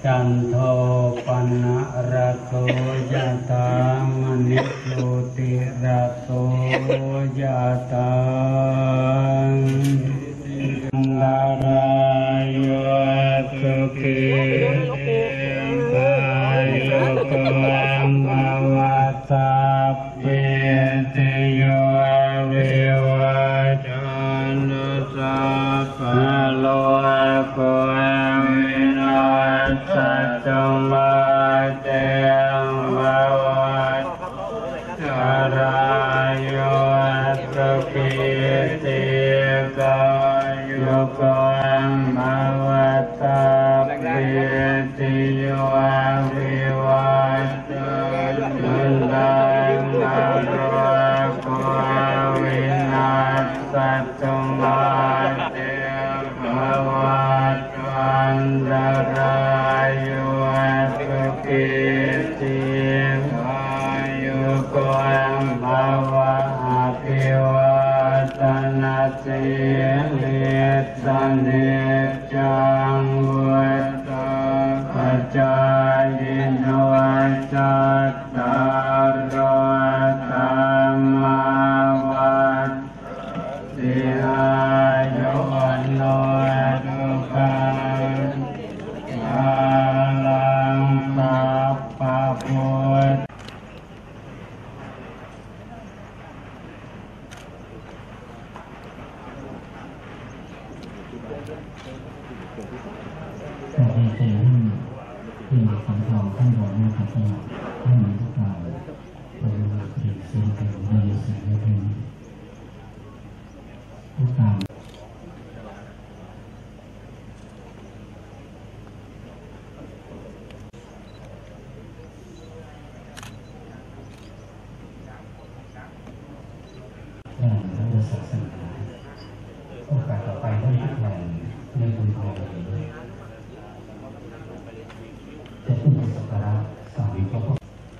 จันโทปนะระโสยถามณิโชติระโสยถาดารายสุขีกายโกภวะสัพเพติโยวิวัจจันสัพพะโลกวินาศตุมาเตภวัตตรายโยสุขีติกายโกภวะสัพเพติโยวิวัจจันตังนาโรโกวินาศตุมาเตภวัตตันตรายโยสุขีติกายโกภวะอภิวาทนาสิริสนิจังวุฒาปัจจายโนจัตตารโอธรรมาวัฏติอายุวันโนสุขังภาลังสัพพะพุทธขอให้เป็นที่สังฆาท่านบอกว่าพระเจ้าท่านทุกฝ่ายเป็นสิ่งสิ่งเป็นในสิ่งนี้เป็นผู้ตามด้านพระศาสนาโอกาสต่อไปได้ทุกแห่งในบุญของเราจะขึ้นเป็นสักการะสามพระพุทธ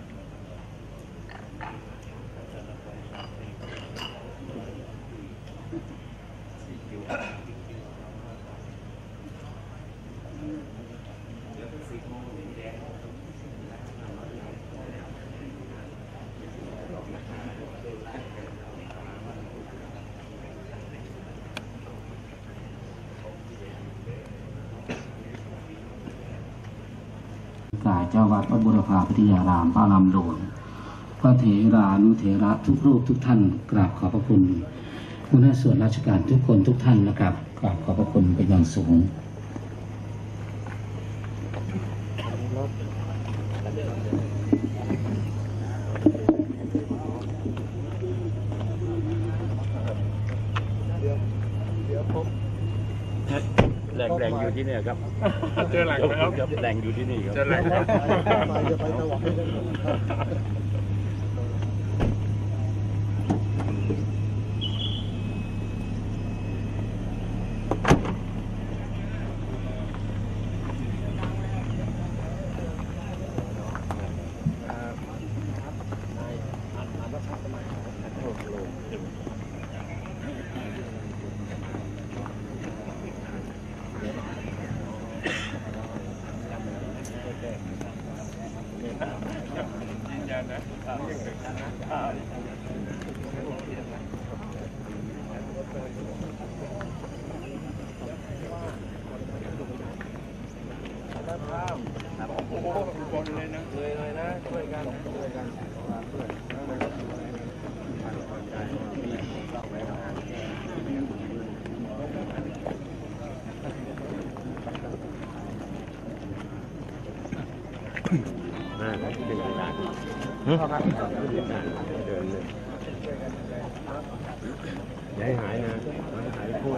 กายเจ้าวัดพระบุรพาพิทยารามพระลำโดนพระเถรานุเถระทุกรูปทุกท่านกราบขอบพระคุณผู้ในส่วนราชการทุกคนทุกท่านนะครับกราบขอบพระคุณเป็นอย่างสูงแหล่งอยู่ที่นี่ครับเจอแหล่งแล้วแหล่งอยู่ที่นี่ครับเจอแหล่งจะไปถวบนเลยนะเลยนะช่วยกันเดินเลยอย่าให้หายนะหายพูด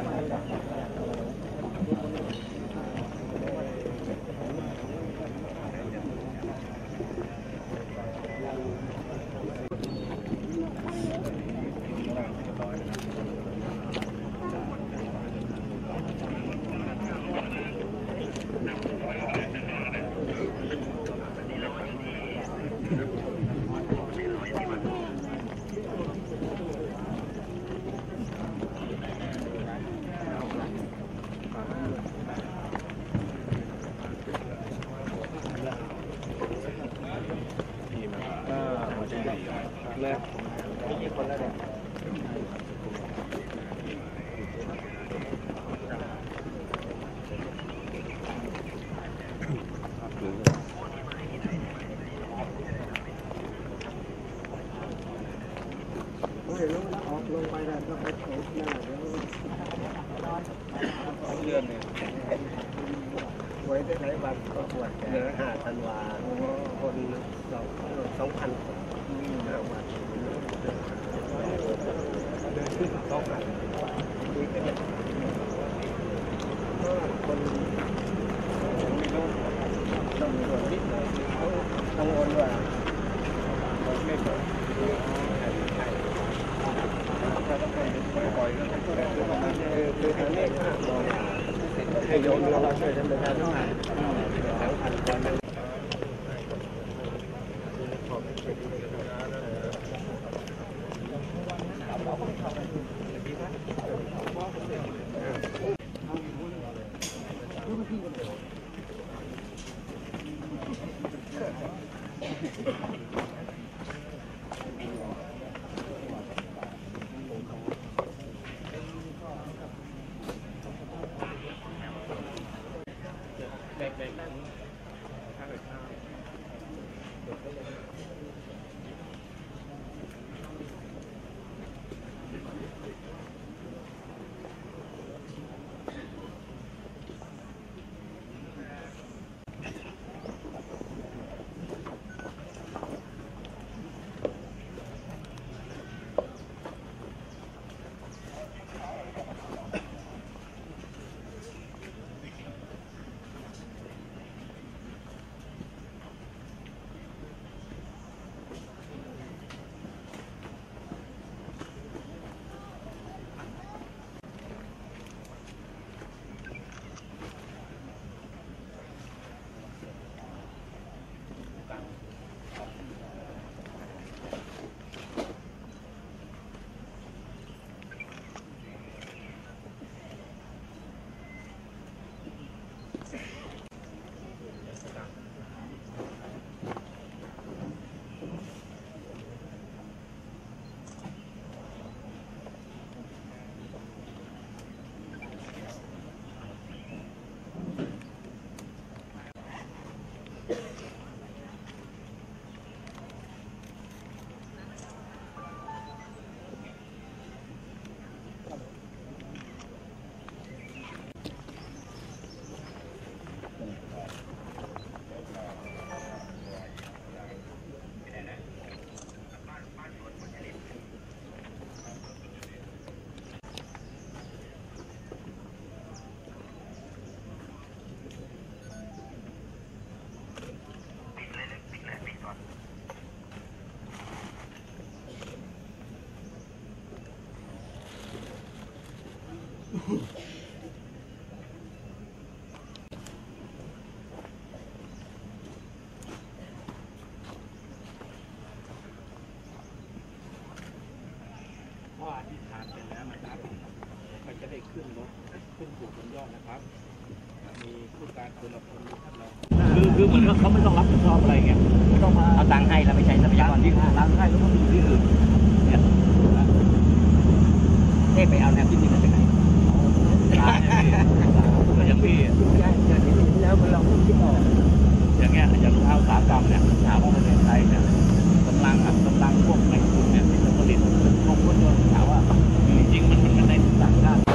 เลยไม่กี่คนแล้วเนี่ยลงไปแล้วก็ไปโถหน้าเลื่อนเนี่ยไว้ได้ไหนบัตรประกวดเหลือ5 ธันวาคน2,000 คน5 วัน2,000คุยกันเนี่ยคนไม่รู้ต้องตรวจนิดหน่อยเขากังวลว่าไม่เปิดคือทางนี้ให้โยมเราช่วยทำประชาสัมพันธ์ทั้งพันคนคือเหมือนว่าเขาไม่ต้องรับผิดชอบอะไรเงี้ยไม่ต้องมาเอาตังค์ให้แล้วไม่ใช้ทรัพยากรที่ตังค์ให้แล้วก็ไปอยู่ที่อื่นเนี่ยไปเอาแนวที่นี่มาจากไหนอย่างพี่แล้วเราคิดออกอย่างเงี้ยอย่างลูกค้าอุตสาหกรรมเนี่ยถามว่าประเทศไทยเนี่ยกำลังพวกในกลุ่มเนี่ยที่จะผลิตพวกรถยนต์ถามว่าจริงๆมันได้ต่างชาติ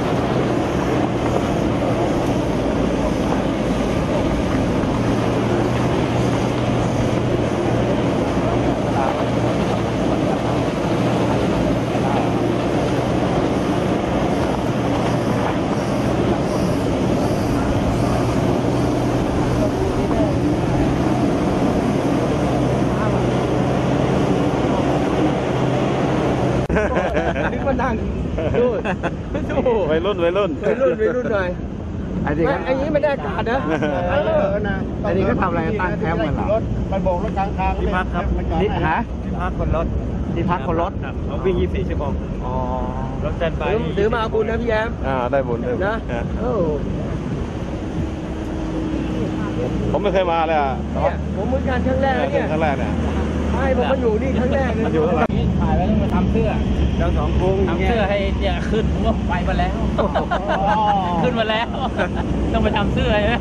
วัยรุ่นหน่อยอันนี้ไม่ได้อากาศนะอันนี้ก็ทำอะไรตั้งแคมป์กันเหรอมันโบกรถกลางทางที่พักครับที่พักคนรถเขาวิ่ง24 ชั่วโมงอ๋อรถแซนไปหรือมาบุญนะพี่แย้มได้บุญนะผมไม่เคยมาเลยอ่ะเนี่ยผมเหมือนกันครั้งแรกนะเนี่ยครั้งแรกเนี่ยใช่ผมมาอยู่นี่ครั้งแรกเลยมันอยู่เท่าไหร่ถ่ายไว้ต้องมาทำเสื้อเราสองคงทำเสื้อให้เนี่ยขึ้นว่าไปมาแล้ว ขึ้นมาแล้ว ต้องไปทำเสื้อใช่ไหม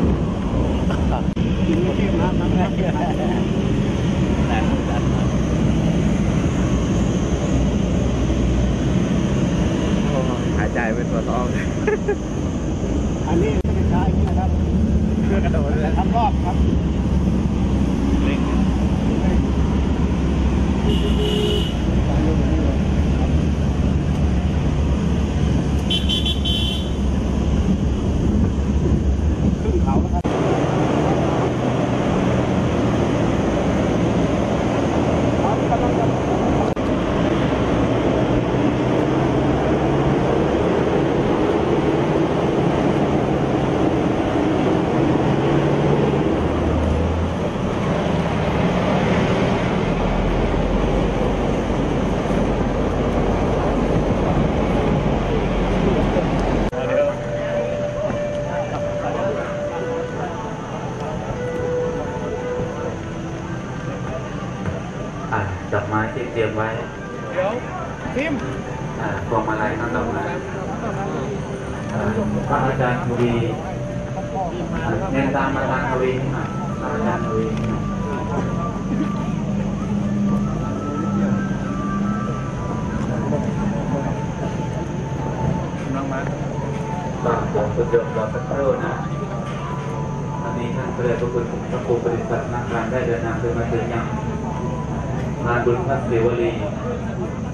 กินที่มาครั้งแรกหายใจเป็นตัวท้องอันนี้ไม่ได้ใช้นี่นะครับทำรอบครับ ขึ้นเขาแล้วครับดอกไม้ที่เตรียมไว้เดี๋ยวพิมพ์พวงมาลัยทั้งดอกไม้พระอาจารย์ทวีเน้นตามอาจารย์ทวีพระอาจารย์ทวีน้องมาก็ผมสุดยอดรอสักครู่นะตอนนี้ท่านพระเดชพระคุณพระครูปริศักดิ์นักการได้เดินทางขึ้นมาถึงยังงานบุญพระศิวลี